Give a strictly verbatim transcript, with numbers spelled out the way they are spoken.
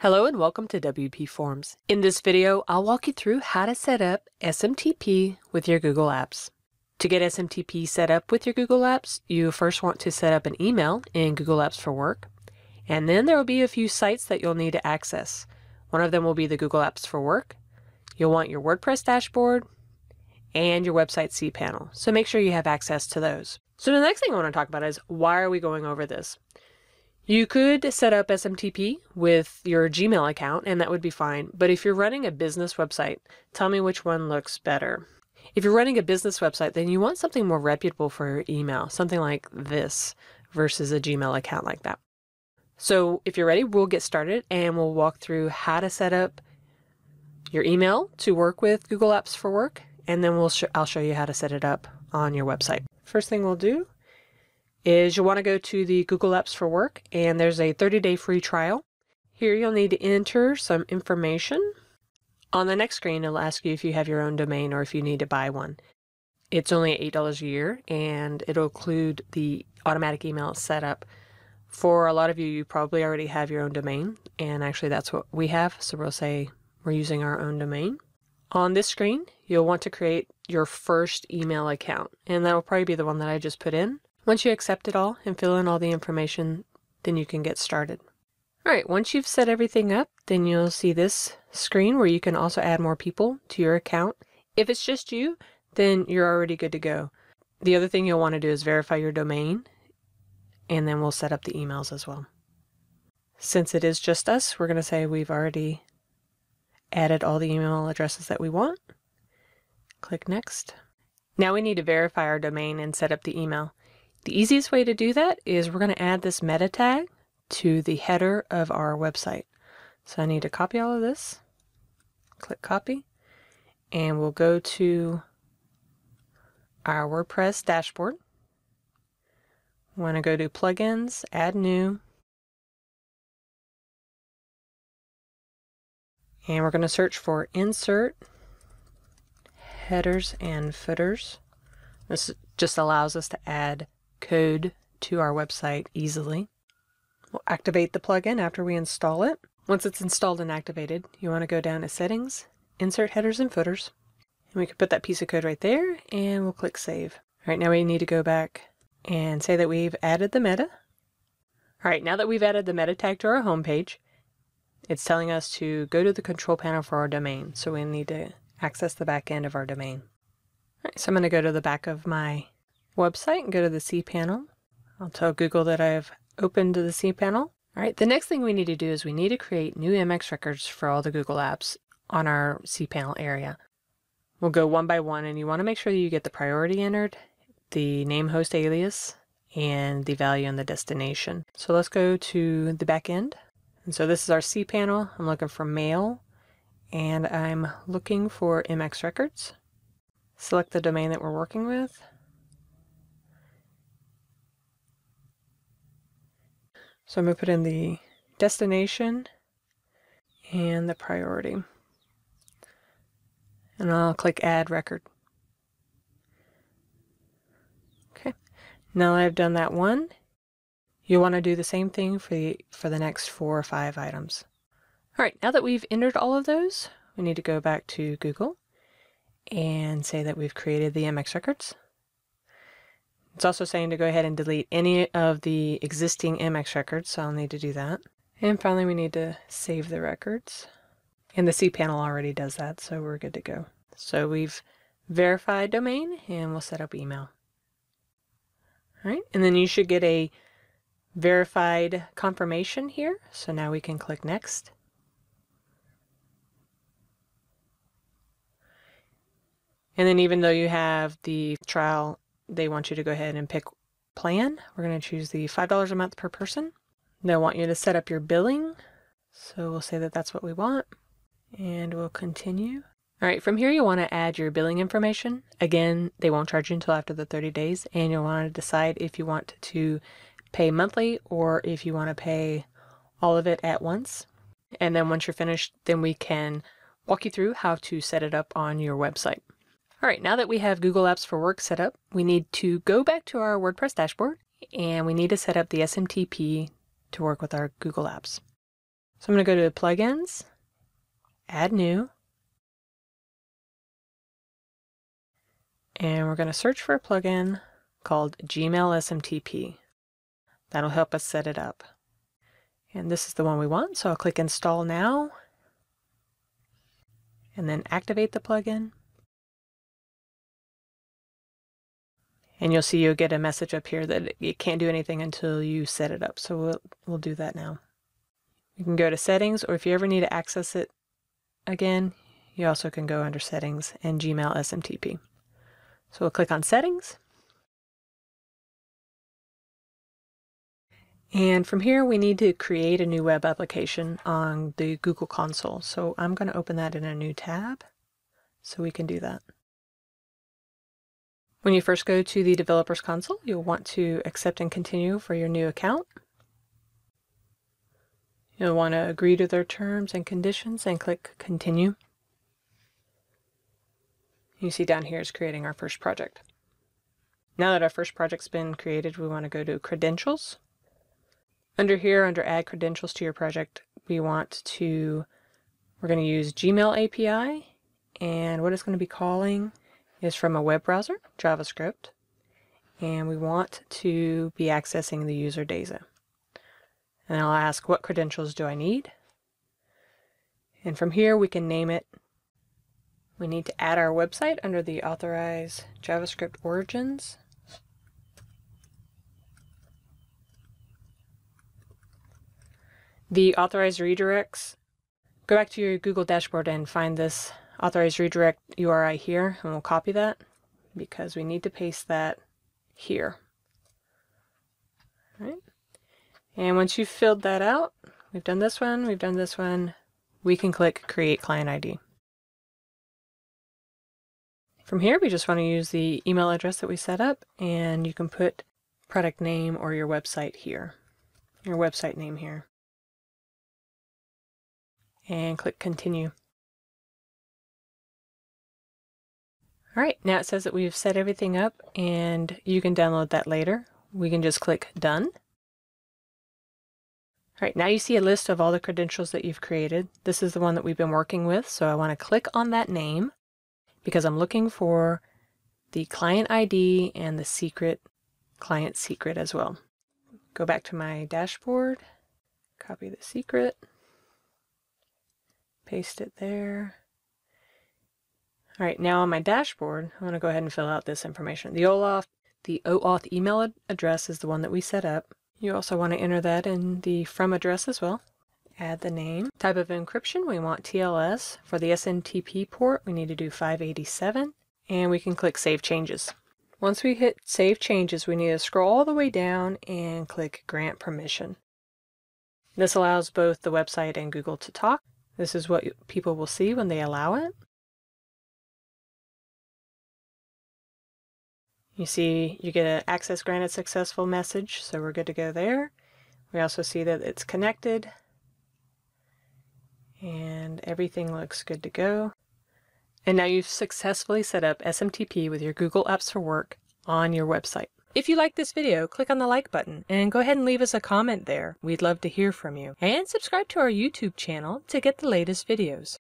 Hello and welcome to W P Forms. In this video, I'll walk you through how to set up S M T P with your Google Apps. To get S M T P set up with your Google Apps, you first want to set up an email in Google Apps for Work, and then there will be a few sites that you'll need to access. One of them will be the Google Apps for Work. You'll want your WordPress dashboard and your website cPanel, so make sure you have access to those. So the next thing I want to talk about is why are we going over this? You could set up S M T P with your Gmail account and that would be fine, but if you're running a business website, tell me which one looks better. If you're running a business website, then you want something more reputable for your email, something like this versus a Gmail account like that. So if you're ready, we'll get started and we'll walk through how to set up your email to work with Google Apps for Work, and then we'll sh I'll show you how to set it up on your website. First thing we'll do is you'll want to go to the Google Apps for Work, and there's a thirty day free trial. Here you'll need to enter some information. On the next screen, it'll ask you if you have your own domain or if you need to buy one. It's only eight dollars a year, and it'll include the automatic email setup. For a lot of you, you probably already have your own domain, and actually that's what we have, so we'll say we're using our own domain. On this screen, you'll want to create your first email account, and that will probably be the one that I just put in. Once you accept it all and fill in all the information, then you can get started. All right, once you've set everything up, then you'll see this screen where you can also add more people to your account. If it's just you, then you're already good to go. The other thing you'll want to do is verify your domain, and then we'll set up the emails as well. Since it is just us, we're going to say we've already added all the email addresses that we want. Click Next. Now we need to verify our domain and set up the email. The easiest way to do that is we're going to add this meta tag to the header of our website. So I need to copy all of this, click copy, and we'll go to our WordPress dashboard. We want to go to plugins, add new, and we're going to search for insert headers and footers. This just allows us to add code to our website easily. We'll activate the plugin after we install it. Once it's installed and activated, you want to go down to Settings, Insert Headers and Footers, and we can put that piece of code right there, and we'll click Save. All right, now we need to go back and say that we've added the meta. All right, now that we've added the meta tag to our home page, it's telling us to go to the control panel for our domain, so we need to access the back end of our domain. All right, so I'm going to go to the back of my website and go to the cPanel. I'll tell Google that I've opened the cPanel. All right, the next thing we need to do is we need to create new M X records for all the Google apps on our cPanel area. We'll go one by one, and you want to make sure that you get the priority entered, the name host alias, and the value and the destination. So let's go to the back end. And so this is our cPanel. I'm looking for mail, and I'm looking for M X records. Select the domain that we're working with. So I'm going to put in the destination and the priority. And I'll click Add Record. Okay. Now that I've done that one, you'll want to do the same thing for the, for the next four or five items. All right, now that we've entered all of those, we need to go back to Google and say that we've created the M X records. It's also saying to go ahead and delete any of the existing M X records, so I'll need to do that. And finally, we need to save the records. And the cPanel already does that, so we're good to go. So we've verified domain, and we'll set up email. All right, and then you should get a verified confirmation here. So now we can click Next. And then even though you have the trial, they want you to go ahead and pick plan. We're going to choose the five dollars a month per person. They'll want you to set up your billing. So we'll say that that's what we want. And we'll continue. All right, from here you want to add your billing information. Again, they won't charge you until after the thirty days. And you'll want to decide if you want to pay monthly or if you want to pay all of it at once. And then once you're finished, then we can walk you through how to set it up on your website. All right, now that we have Google Apps for Work set up, we need to go back to our WordPress dashboard and we need to set up the S M T P to work with our Google Apps. So I'm going to go to Plugins, Add New, and we're going to search for a plugin called Gmail S M T P. That'll help us set it up. And this is the one we want, so I'll click Install Now, and then activate the plugin. And you'll see you'll get a message up here that it can't do anything until you set it up. So we'll, we'll do that now. You can go to Settings, or if you ever need to access it again, you also can go under Settings and Gmail S M T P. So we'll click on Settings. And from here, we need to create a new web application on the Google console. So I'm going to open that in a new tab so we can do that. When you first go to the Developers Console, you'll want to accept and continue for your new account. You'll want to agree to their terms and conditions and click Continue. You see down here is creating our first project. Now that our first project's been created, we want to go to Credentials. Under here, under Add Credentials to your project, we want to, we're going to use Gmail A P I, and what it's going to be calling is from a web browser, JavaScript, and we want to be accessing the user data. And I'll ask, what credentials do I need? And from here, we can name it. We need to add our website under the Authorize JavaScript Origins. The authorized redirects, go back to your Google dashboard and find this authorized redirect U R I here, and we'll copy that because we need to paste that here. All right. And once you've filled that out, we've done this one, we've done this one, we can click Create Client I D. From here, we just want to use the email address that we set up, and you can put product name or your website here, your website name here. And click Continue. All right, now it says that we've set everything up, and you can download that later. We can just click Done. All right, now you see a list of all the credentials that you've created. This is the one that we've been working with, so I want to click on that name because I'm looking for the client I D and the secret, client secret as well. Go back to my dashboard, copy the secret, paste it there. All right, now on my dashboard, I'm going to go ahead and fill out this information. The OAuth, the OAuth email ad address is the one that we set up. You also want to enter that in the from address as well. Add the name. Type of encryption, we want T L S. For the S M T P port, we need to do five eighty-seven, and we can click Save Changes. Once we hit Save Changes, we need to scroll all the way down and click Grant Permission. This allows both the website and Google to talk. This is what people will see when they allow it. You see you get an access granted successful message, so we're good to go there. We also see that it's connected and everything looks good to go. And now you've successfully set up S M T P with your Google Apps for Work on your website. If you like this video, click on the like button and go ahead and leave us a comment there. We'd love to hear from you. And subscribe to our YouTube channel to get the latest videos.